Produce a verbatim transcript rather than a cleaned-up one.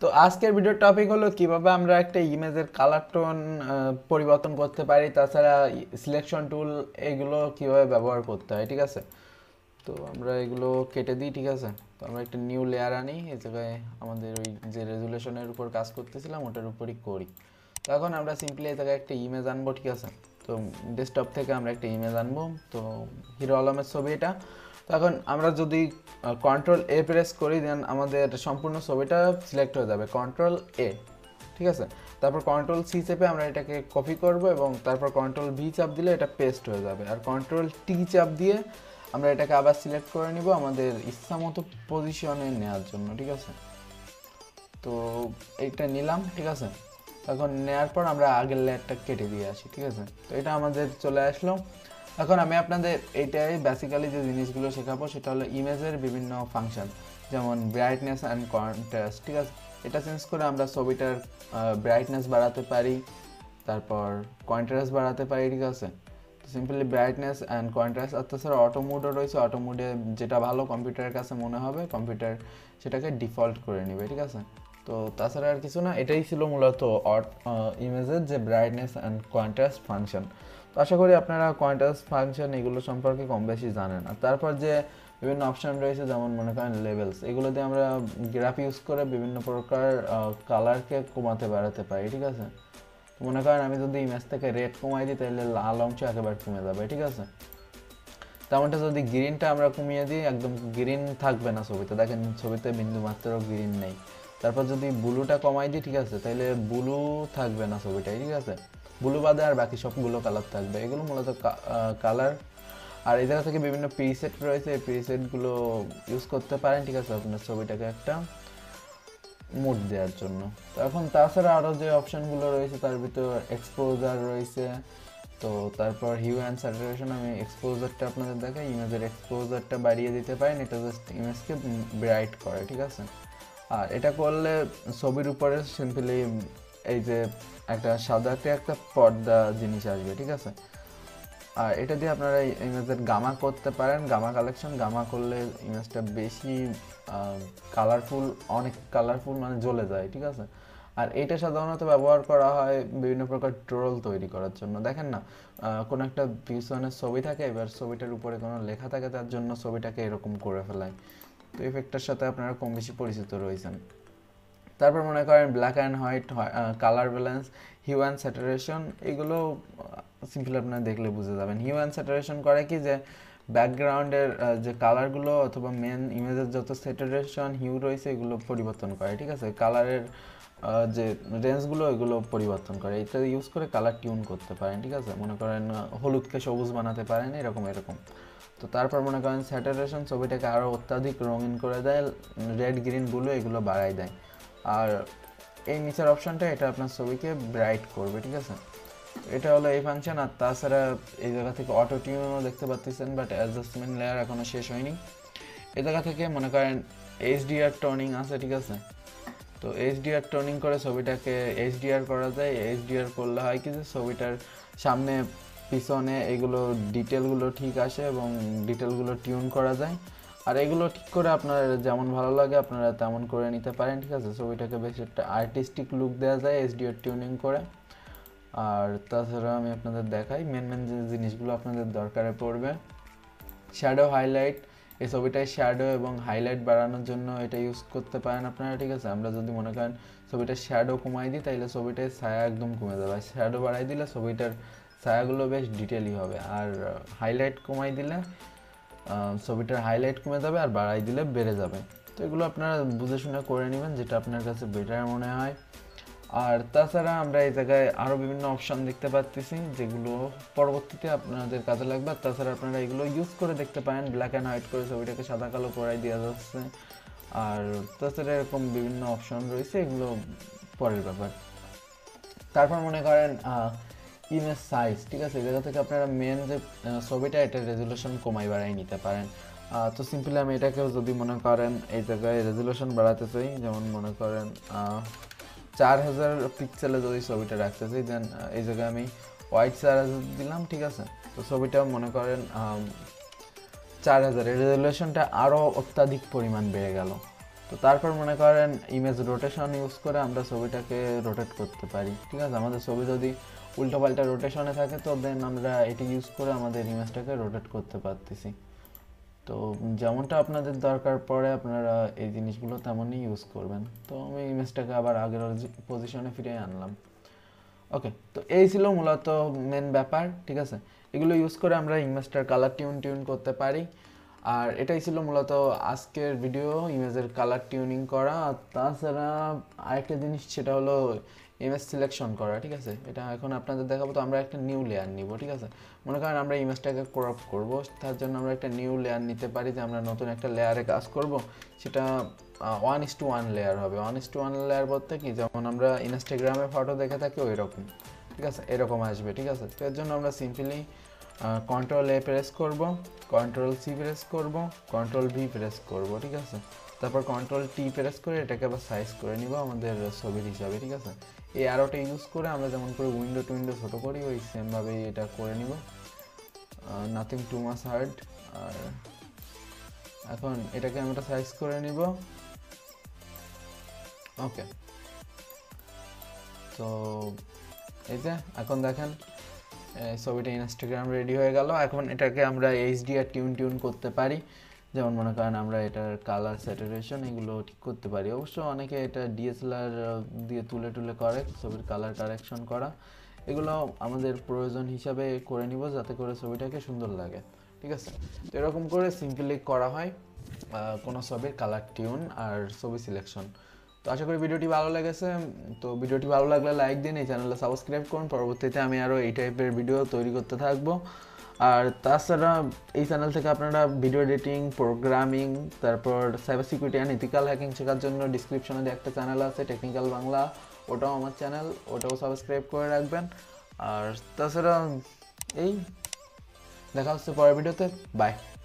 তো আজকের ভিডিওর টপিক হলো কিভাবে আমরা একটা ইমেজের কালার টোন পরিবর্তন করতে পারি, তাছাড়া সিলেকশন টুল এগুলো কিভাবে ব্যবহার করতে হয়। ঠিক আছে, তো আমরা এগুলো কেটে দিই। ঠিক আছে, তো আমরা একটা নিউ লেয়ার আনি, এই জায়গায় আমাদের ওই যে রেজুলেশনের উপর কাজ করতেছিলাম ওটার উপরই করি। তো এখন আমরা সিম্পলি এই জায়গায় একটা ইমেজ আনবো। ঠিক আছে, তো ডেস্কটপ থেকে আমরা একটা ইমেজ আনবো। তো হিরো আলমের ছবি এটা। তো এখন আমরা যদি কন্ট্রোল এ প্রেস করি দেন আমাদের সম্পূর্ণ ছবিটা সিলেক্ট হয়ে যাবে, কন্ট্রোল এ। ঠিক আছে, তারপর কন্ট্রোল সি চেপে আমরা এটাকে কপি করব এবং তারপর কন্ট্রোল ভি চাপ দিলে এটা পেস্ট হয়ে যাবে। আর কন্ট্রোল টি চাপ দিয়ে আমরা এটাকে আবার সিলেক্ট করে নিব আমাদের ইচ্ছা মতো পজিশনে নেওয়ার জন্য। ঠিক আছে, তো এইটা নিলাম। ঠিক আছে, এখন নেওয়ার পর আমরা আগের লেয়ারটা কেটে দিয়ে আসি। ঠিক আছে, তো এটা আমাদের চলে আসলো। এখন আমি আপনাদের এইটাই বেসিক্যালি যে জিনিসগুলো শেখাবো সেটা হলো ইমেজের বিভিন্ন ফাংশন, যেমন ব্রাইটনেস অ্যান্ড কন্ট্রাস্ট। ঠিক আছে, এটা চেঞ্জ করে আমরা ছবিটার ব্রাইটনেস বাড়াতে পারি, তারপর কন্ট্রাস্ট বাড়াতে পারি। ঠিক আছে, তো সিম্পলি ব্রাইটনেস অ্যান্ড কন্ট্রাস্ট। আর তাছাড়া অটো মোডও রয়েছে, অটো মোডে যেটা ভালো কম্পিউটারের কাছে মনে হবে কম্পিউটার সেটাকে ডিফল্ট করে নেবে। ঠিক আছে, তো তাছাড়া আর কিছু না, এটাই ছিল মূলত ইমেজের যে ব্রাইটনেস অ্যান্ড কন্ট্রাস্ট ফাংশন। তো আশা করি আপনারা কন্ট্রাস্ট ফাংশন এগুলো সম্পর্কে কম বেশি জানেন। আর তারপর যে বিভিন্ন অপশান রয়েছে যেমন মনে করেন লেভেলস, এগুলো দিয়ে আমরা গ্রাফ ইউজ করে বিভিন্ন প্রকার কালারকে কমাতে বাড়াতে পারি। ঠিক আছে, তো মনে করেন আমি যদি ইমেজ থেকে রেড কমাই দিই তাহলে লাল অংশ একেবারে কমে যাবে। ঠিক আছে, তেমনটা যদি গ্রিনটা আমরা কমিয়ে দিই একদম গ্রিন থাকবে না ছবিতে, দেখেন ছবিতে বিন্দু মাত্র গ্রিন নেই। তারপর যদি ব্লুটা কমাই দিই, ঠিক আছে, তাহলে ব্লু থাকবে না ছবিটাই। ঠিক আছে, ব্লু বাদে আর বাকি সবগুলো কালার থাকবে। এগুলো মূলত কালার। আর এই জায়গা থেকে বিভিন্ন প্রিসেট রয়েছে, এই প্রিসেটগুলো ইউজ করতে পারেন। ঠিক আছে, আপনার ছবিটাকে একটা মুড দেওয়ার জন্য। তো এখন তাছাড়া আরও যে অপশানগুলো রয়েছে তার ভিতর এক্সপোজার রয়েছে। তো তারপর হিউ অ্যান্ড স্যাচুরেশন, আমি এক্সপোজারটা আপনাদের দেখাই। ইমেজের এক্সপোজারটা বাড়িয়ে দিতে পারেন, এটা জাস্ট ইমেজকে ব্রাইট করে। ঠিক আছে, আর এটা করলে ছবির উপরে সিম্পলি এই যে একটা সাদাতে একটা পর্দা জিনিস আসবে। ঠিক আছে, আর এটা দিয়ে আপনারা ইমেজের গামা করতে পারেন, গামা কালেকশন। গামা করলে ইমেজটা বেশি কালারফুল, অনেক কালারফুল মানে জ্বলে যায়। ঠিক আছে, আর এইটা সাধারণত ব্যবহার করা হয় বিভিন্ন প্রকার ট্রোল তৈরি করার জন্য। দেখেন না, কোনো একটা পিছনের ছবি থাকে, এবার ছবিটার উপরে কোনো লেখা থাকে, তার জন্য ছবিটাকে এরকম করে ফেলায়। তো এফেক্টটার সাথে আপনারা কম বেশি পরিচিত রয়েছেন। তারপর মনে করেন black and white, colour balance, hue and saturation, এগুলো সিম্পলি আপনারা দেখলে বুঝে যাবেন। হিউ অ্যান্ড স্যাচুরেশন করে কি যে ব্যাকগ্রাউন্ডের যে কালারগুলো অথবা মেন ইমেজের যত স্যাচুরেশন হিউ রয়েছে এগুলো পরিবর্তন করে। ঠিক আছে, কালারের যে রেঞ্জগুলো এগুলো পরিবর্তন করে, এটা ইউজ করে কালার টিউন করতে পারেন। ঠিক আছে, মনে করেন হলুদকে সবুজ বানাতে পারেন, এরকম এরকম। তো তারপর মনে করেন স্যাচুরেশন ছবিটাকে আরও অত্যাধিক রঙিন করে দেয়, রেড গ্রিন ব্লু এগুলো বাড়াই দেয়। আর এই নিচের অপশানটা এটা আপনার ছবিকে ব্রাইট করবে। ঠিক আছে, এটা হলো এই ফাংশন। আর তাছাড়া এই জায়গা থেকে অটো টিউনও দেখতে পাচ্ছেন, বাট অ্যাডজাস্টমেন্ট লেয়ার এখনও শেষ হয়নি। এই জায়গা থেকে মনে করেন এইচডিআর টোনিং আছে। ঠিক আছে, তো এইচডিআর টোনিং করে ছবিটাকে এইচডিআর করা যায়। এইচডিআর করলে হয় কি যে ছবিটার সামনে পিছনে এগুলো ডিটেলগুলো ঠিক আসে এবং ডিটেলগুলো টিউন করা যায়। আর এগুলো ঠিক করে আপনার যেমন ভালো লাগে আপনারা তেমন করে নিতে পারেন। ঠিক আছে, ছবিটাকে বেশ একটা আর্টিস্টিক লুক দেওয়া যায় এইচডিআর টিউনিং করে। আর তাছাড়া আমি আপনাদের দেখাই মেন মেন যে জিনিসগুলো আপনাদের দরকারে পড়বে। শ্যাডো হাইলাইট, এই ছবিটায় শ্যাডো এবং হাইলাইট বাড়ানোর জন্য এটা ইউজ করতে পারেন আপনারা। ঠিক আছে, আমরা যদি মনে করেন ছবিটার শ্যাডো কমাই দিই তাহলে ছবিটার ছায়া একদম কমে যাবে, শ্যাডো বাড়াই দিলে ছবিটার ছায়াগুলো বেশ ডিটেলই হবে। আর হাইলাইট কমাই দিলে ছবিটার হাইলাইট কমে যাবে আর বাড়াই দিলে বেড়ে যাবে। তো এগুলো আপনারা বুঝে শুনে করে নেবেন যেটা আপনার কাছে বেটার মনে হয়। আর তাছাড়া আমরা এই জায়গায় আরও বিভিন্ন অপশান দেখতে পাচ্ছি যেগুলো পরবর্তীতে আপনাদের কাজে লাগবে। আর তাছাড়া আপনারা এগুলো ইউজ করে দেখতে পারেন, ব্ল্যাক অ্যান্ড হোয়াইট করে ছবিটাকে সাদা কালো করাই দেওয়া যাচ্ছে। আর তাছাড়া এরকম বিভিন্ন অপশান রয়েছে, এগুলো পরের ব্যাপার। তারপর মনে করেন ইমেজ সাইজ। ঠিক আছে, এই জায়গা থেকে আপনারা মেন যে ছবিটা এটা রেজুলেশন কমাই বাড়াই নিতে পারেন। তো সিম্পলি আমি এটাকেও যদি মনে করেন এই জায়গায় রেজুলেশন বাড়াতে চাই, যেমন মনে করেন চার হাজার পিক্সেলে যদি ছবিটা রাখতে চাই দেন এই জায়গায় আমি হোয়াইট চার হাজার দিলাম। ঠিক আছে, তো ছবিটা মনে করেন চার হাজার, এর রেজুলেশনটা আরও অত্যাধিক পরিমাণ বেড়ে গেল। তো তো তারপর মনে করেন ইমেজ রোটেশন ইউজ করে আমরা ছবিটাকে রোটেট করতে পারি, ঠিক আছে। আমাদের ছবি যদি উল্টোপাল্টা রোটেশনে থাকে তো দেন আমরা এটি ইউজ করে আমাদের ইমেজটাকে রোটেট করতে পারতেছি। তো যেমনটা আপনাদের দরকার পড়ে আপনারা এই জিনিসগুলো তেমনই ইউজ করবেন। তো আমি ইমেজটাকে আবার আগের পজিশনে ফিরিয়ে আনলাম। ওকে, তো এই ছিল মূলত মেন ব্যাপার, ঠিক আছে। এগুলো ইউজ করে আমরা ইমেজটার কালার টিউন টিউন করতে পারি। আর এটাই ছিল মূলত আজকের ভিডিও, ইমেজের কালার টিউনিং করা। আর তাছাড়া আরেকটা জিনিস সেটা হলো ইমেজ সিলেকশন করা, ঠিক আছে। এটা এখন আপনাদের দেখাবো। তো আমরা একটা নিউ লেয়ার নিব, ঠিক আছে। মনে করেন আমরা ইমেজটাকে ক্রপ করব, তার জন্য আমরা একটা নিউ লেয়ার নিতে পারি, যে আমরা নতুন একটা লেয়ারে কাজ করব। সেটা one is to one layer হবে। One is to one layer বলতে কি, যেমন আমরা ইনস্টাগ্রামে ফটো দেখে থাকি ওই রকম, ঠিক আছে, এরকম আসবে, ঠিক আছে। তো এর জন্য আমরা সিম্পলি কন্ট্রোল এ প্রেস করব, কন্ট্রোল সি প্রেস করব, কন্ট্রোল ভি প্রেস করব, ঠিক আছে। তারপর কন্ট্রোল টি প্রেস করে এটাকে আবার সাইজ করে নিব আমাদের ছবির হিসাবে, ঠিক আছে। এই অ্যারোটা ইউজ করে আমরা যেমন করে উইন্ডো টু উইন্ডো ছোটো করি ওই সেমভাবেই এটা করে নিব, নাথিং টু মাচ হার্ড। আর এখন এটাকে আমরা সাইজ করে নিব। ওকে, তো এই যে এখন দেখেন ছবিটা ইনস্টাগ্রাম রেডি হয়ে গেল। এখন এটাকে আমরা এইচডিআর টিউন টিউন করতে পারি, যেমন মনে করেন আমরা এটার কালার স্যাচুরেশন এগুলো ঠিক করতে পারি। অবশ্য অনেকে এটা ডিএসএলআর দিয়ে তুলে তুলে করে ছবির কালার কারেকশন করা, এগুলো আমাদের প্রয়োজন হিসাবে করে নিব যাতে করে ছবিটাকে সুন্দর লাগে, ঠিক আছে। তো এরকম করে সিম্পলি করা হয় কোনো ছবির কালার টিউন আর ছবি সিলেকশন। তো আশা করি ভিডিওটি ভালো লেগেছে। তো ভিডিওটি ভালো লাগলে লাইক দিন, এই চ্যানেলটা সাবস্ক্রাইব করুন। পরবর্তীতে আমি আরও এই টাইপের ভিডিও তৈরি করতে থাকবো। আর তাছাড়া এই চ্যানেল থেকে আপনারা ভিডিও এডিটিং, প্রোগ্রামিং, তারপর cyber security and ethical hacking শেখার জন্য ডিসক্রিপশনে দিয়ে একটা চ্যানেল আছে টেকনিক্যাল বাংলা, ওটাও আমার চ্যানেল, ওটাও সাবস্ক্রাইব করে রাখবেন। আর তাছাড়া এই দেখা হচ্ছে পরের ভিডিওতে, বাই।